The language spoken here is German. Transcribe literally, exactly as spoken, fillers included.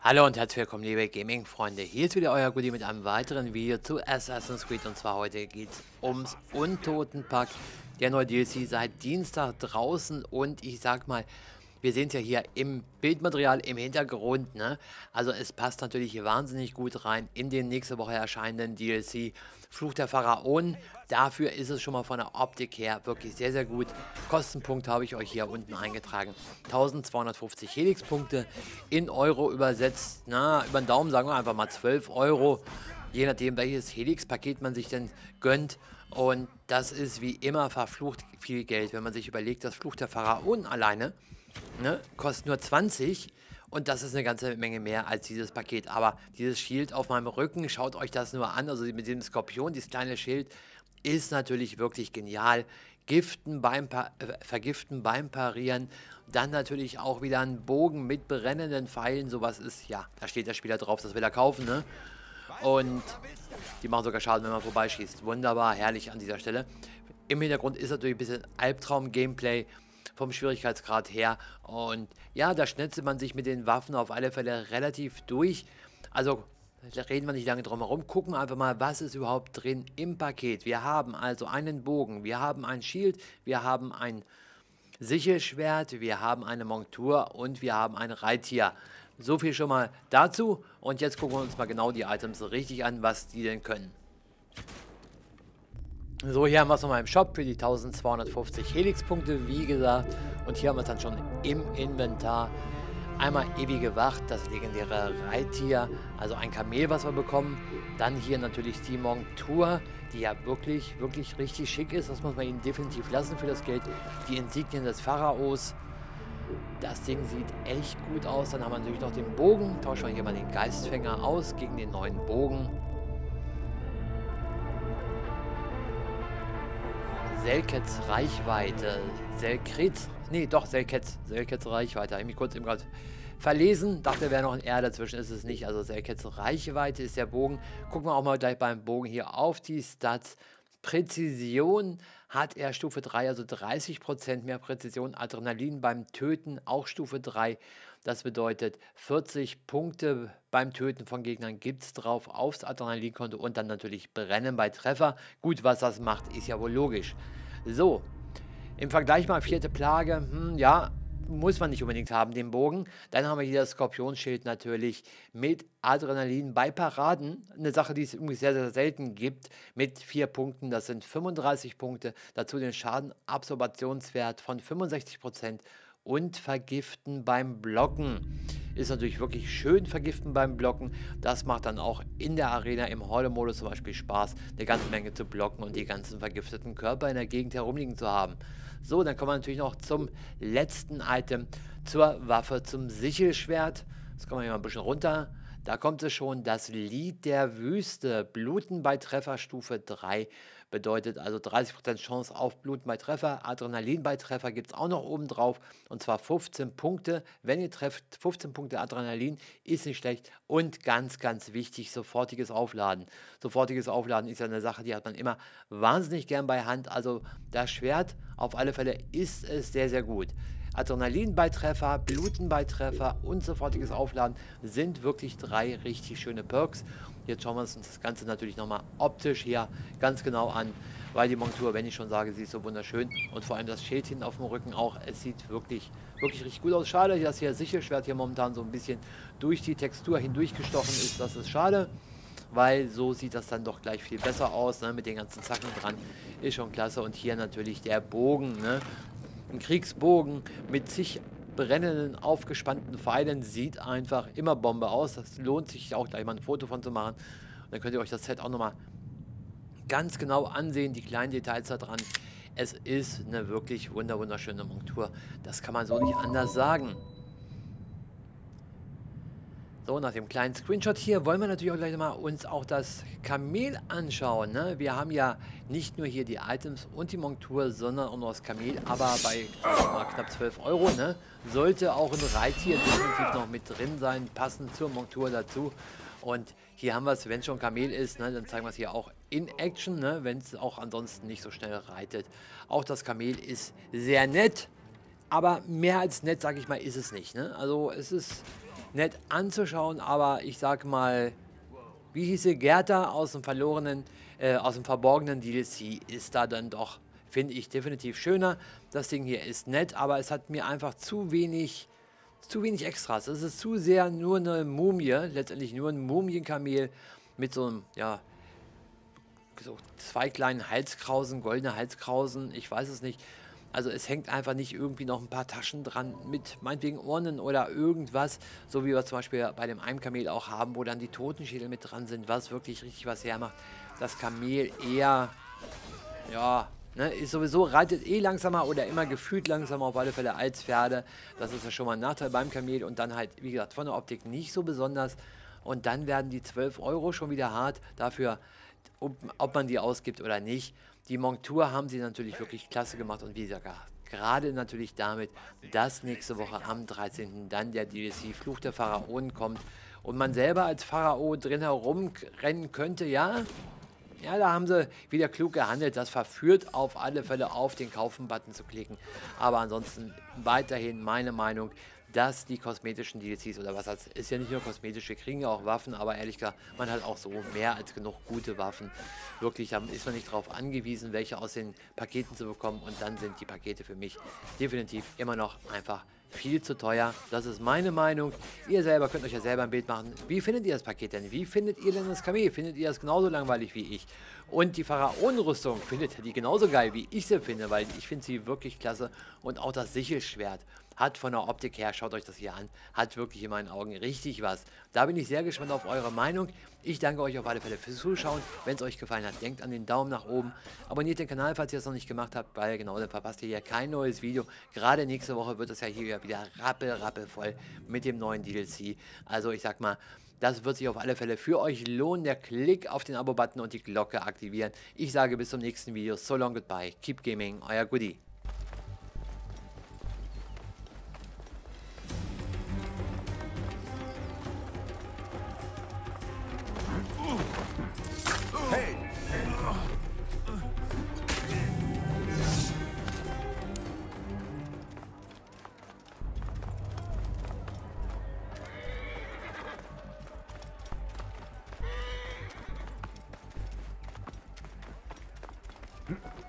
Hallo und herzlich willkommen, liebe Gaming-Freunde. Hier ist wieder euer Goodie mit einem weiteren Video zu Assassin's Creed. Und zwar heute geht es ums Untotenpack. Der neue D L C seit Dienstag draußen. Und ich sag mal, wir sehen es ja hier im Bildmaterial im Hintergrund, ne? Also es passt natürlich wahnsinnig gut rein in den nächste Woche erscheinenden D L C Fluch der Pharaonen. Dafür ist es schon mal von der Optik her wirklich sehr, sehr gut. Kostenpunkt habe ich euch hier unten eingetragen. eintausendzweihundertfünfzig Helix-Punkte in Euro übersetzt. Na, über den Daumen sagen wir einfach mal zwölf Euro. Je nachdem, welches Helix-Paket man sich denn gönnt. Und das ist wie immer verflucht viel Geld, wenn man sich überlegt, das Fluch der Pharaonen alleine, ne, kostet nur zwanzig und das ist eine ganze Menge mehr als dieses Paket. Aber dieses Schild auf meinem Rücken, schaut euch das nur an, also mit dem Skorpion, dieses kleine Schild, ist natürlich wirklich genial. Giften beim pa äh, Vergiften beim Parieren, dann natürlich auch wieder ein Bogen mit brennenden Pfeilen, sowas ist, ja, da steht der Spieler drauf, das will er kaufen, ne? Und die machen sogar Schaden, wenn man vorbeischießt. Wunderbar, herrlich an dieser Stelle. Im Hintergrund ist natürlich ein bisschen Albtraum-Gameplay vom Schwierigkeitsgrad her. Und ja, da schnetzelt man sich mit den Waffen auf alle Fälle relativ durch. Also da reden wir nicht lange drum herum. Gucken einfach mal, was ist überhaupt drin im Paket. Wir haben also einen Bogen, wir haben ein Shield, wir haben ein Sichelschwert, wir haben eine Montur und wir haben ein Reittier. So viel schon mal dazu. Und jetzt gucken wir uns mal genau die Items so richtig an, was die denn können. So, hier haben wir es nochmal im Shop für die eintausendzweihundertfünfzig Helix-Punkte, wie gesagt. Und hier haben wir es dann schon im Inventar. Einmal ewige Wacht, das legendäre Reittier, also ein Kamel, was wir bekommen. Dann hier natürlich die Montur, die ja wirklich, wirklich richtig schick ist. Das muss man ihnen definitiv lassen für das Geld. Die Insignien des Pharaos. Das Ding sieht echt gut aus. Dann haben wir natürlich noch den Bogen. Tauschen wir hier mal den Geistfänger aus gegen den neuen Bogen. Selkets Reichweite. Selkrit. Nee, doch, Selkets. Selkets Reichweite. Habe ich mich kurz eben gerade verlesen. Dachte, wäre noch ein R dazwischen. Ist es nicht. Also Selkets Reichweite ist der Bogen. Gucken wir auch mal gleich beim Bogen hier auf die Stats. Präzision hat er Stufe drei, also dreißig Prozent mehr Präzision. Adrenalin beim Töten auch Stufe drei. Das bedeutet vierzig Punkte beim Töten von Gegnern gibt es drauf aufs Adrenalinkonto und dann natürlich Brennen bei Treffer. Gut, was das macht, ist ja wohl logisch. So, im Vergleich mal vierte Plage, hm, ja, muss man nicht unbedingt haben, den Bogen. Dann haben wir hier das Skorpionschild natürlich mit Adrenalin bei Paraden. Eine Sache, die es irgendwie sehr, sehr selten gibt, mit vier Punkten. Das sind fünfunddreißig Punkte. Dazu den Schadenabsorbationswert von fünfundsechzig Prozent und Vergiften beim Blocken. Ist natürlich wirklich schön vergiften beim Blocken. Das macht dann auch in der Arena im Horde-Modus zum Beispiel Spaß, eine ganze Menge zu blocken und die ganzen vergifteten Körper in der Gegend herumliegen zu haben. So, dann kommen wir natürlich noch zum letzten Item, zur Waffe, zum Sichelschwert. Das kommen wir hier mal ein bisschen runter. Da kommt es schon, das Lied der Wüste. Bluten bei Treffer Stufe drei bedeutet also dreißig Prozent Chance auf Bluten bei Treffer. Adrenalin bei Treffer gibt es auch noch oben drauf. Und zwar fünfzehn Punkte. Wenn ihr trefft, fünfzehn Punkte Adrenalin ist nicht schlecht. Und ganz, ganz wichtig, sofortiges Aufladen. Sofortiges Aufladen ist ja eine Sache, die hat man immer wahnsinnig gern bei Hand. Also das Schwert auf alle Fälle ist es sehr, sehr gut. Adrenalin bei Treffer, Bluten bei Treffer und sofortiges Aufladen sind wirklich drei richtig schöne Perks. Jetzt schauen wir uns das Ganze natürlich nochmal optisch hier ganz genau an, weil die Montur, wenn ich schon sage, sie ist so wunderschön und vor allem das Schild hinten auf dem Rücken auch, es sieht wirklich, wirklich richtig gut aus. Schade, dass hier das Sichelschwert hier momentan so ein bisschen durch die Textur hindurchgestochen ist, das ist schade. Weil so sieht das dann doch gleich viel besser aus, ne, mit den ganzen Zacken dran, ist schon klasse. Und hier natürlich der Bogen, ne, ein Kriegsbogen mit zig brennenden, aufgespannten Pfeilen, sieht einfach immer Bombe aus. Das lohnt sich auch gleich mal ein Foto von zu machen. Und dann könnt ihr euch das Set auch nochmal ganz genau ansehen, die kleinen Details da dran. Es ist eine wirklich wunder wunderschöne Montur. Das kann man so nicht anders sagen. So, nach dem kleinen Screenshot hier wollen wir natürlich auch gleich mal uns auch das Kamel anschauen. Ne? Wir haben ja nicht nur hier die Items und die Montur, sondern auch noch das Kamel, aber bei mal knapp zwölf Euro, ne? Sollte auch ein Reittier definitiv noch mit drin sein, passend zur Montur dazu. Und hier haben wir es, wenn es schon Kamel ist, ne, dann zeigen wir es hier auch in Action, ne, wenn es auch ansonsten nicht so schnell reitet. Auch das Kamel ist sehr nett, aber mehr als nett, sage ich mal, ist es nicht. Ne? Also es ist nett anzuschauen, aber ich sag mal, wie hieße Gerda aus dem verlorenen, äh, aus dem verborgenen D L C, ist da dann doch, finde ich, definitiv schöner. Das Ding hier ist nett, aber es hat mir einfach zu wenig, zu wenig Extras. Es ist zu sehr nur eine Mumie, letztendlich nur ein Mumienkamel mit so einem, ja, so zwei kleinen Halskrausen, goldene Halskrausen, ich weiß es nicht. Also es hängt einfach nicht irgendwie noch ein paar Taschen dran mit meinetwegen Urnen oder irgendwas, so wie wir zum Beispiel bei dem einen Kamel auch haben, wo dann die Totenschädel mit dran sind, was wirklich richtig was hermacht. Das Kamel eher, ja, ne, ist sowieso, reitet eh langsamer oder immer gefühlt langsamer auf alle Fälle als Pferde. Das ist ja schon mal ein Nachteil beim Kamel und dann halt, wie gesagt, von der Optik nicht so besonders. Und dann werden die zwölf Euro schon wieder hart dafür, ob, ob man die ausgibt oder nicht. Die Montur haben sie natürlich wirklich klasse gemacht und wie gesagt, gerade natürlich damit, dass nächste Woche am dreizehnten dann der D L C Fluch der Pharaonen kommt und man selber als Pharao drin herumrennen könnte, ja, ja, da haben sie wieder klug gehandelt. Das verführt auf alle Fälle auf den Kaufen-Button zu klicken. Aber ansonsten weiterhin meine Meinung, dass die kosmetischen D L Cs oder was heißt, ist ja nicht nur kosmetisch, wir kriegen ja auch Waffen, aber ehrlich gesagt, man hat auch so mehr als genug gute Waffen. Wirklich, da ist man nicht darauf angewiesen, welche aus den Paketen zu bekommen und dann sind die Pakete für mich definitiv immer noch einfach viel zu teuer. Das ist meine Meinung. Ihr selber könnt euch ja selber ein Bild machen. Wie findet ihr das Paket denn? Wie findet ihr denn das Kamel? Findet ihr das genauso langweilig wie ich? Und die Pharaonenrüstung, findet ihr die genauso geil, wie ich sie finde? Weil ich finde sie wirklich klasse. Und auch das Sichelschwert hat von der Optik her, schaut euch das hier an, hat wirklich in meinen Augen richtig was. Da bin ich sehr gespannt auf eure Meinung. Ich danke euch auf alle Fälle fürs Zuschauen. Wenn es euch gefallen hat, denkt an den Daumen nach oben. Abonniert den Kanal, falls ihr es noch nicht gemacht habt, weil genau, dann verpasst ihr hier kein neues Video. Gerade nächste Woche wird es ja hier wieder rappel, rappel voll mit dem neuen D L C. Also ich sag mal, das wird sich auf alle Fälle für euch lohnen. Der Klick auf den Abo-Button und die Glocke aktivieren. Ich sage bis zum nächsten Video. So long, goodbye. Keep gaming, euer Goodie. Hm.